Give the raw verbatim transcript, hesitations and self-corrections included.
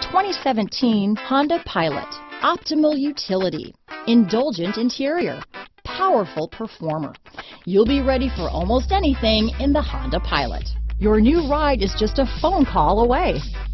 twenty seventeen Honda Pilot. Optimal utility, indulgent interior, powerful performer. You'll be ready for almost anything in the Honda Pilot. Your new ride is just a phone call away.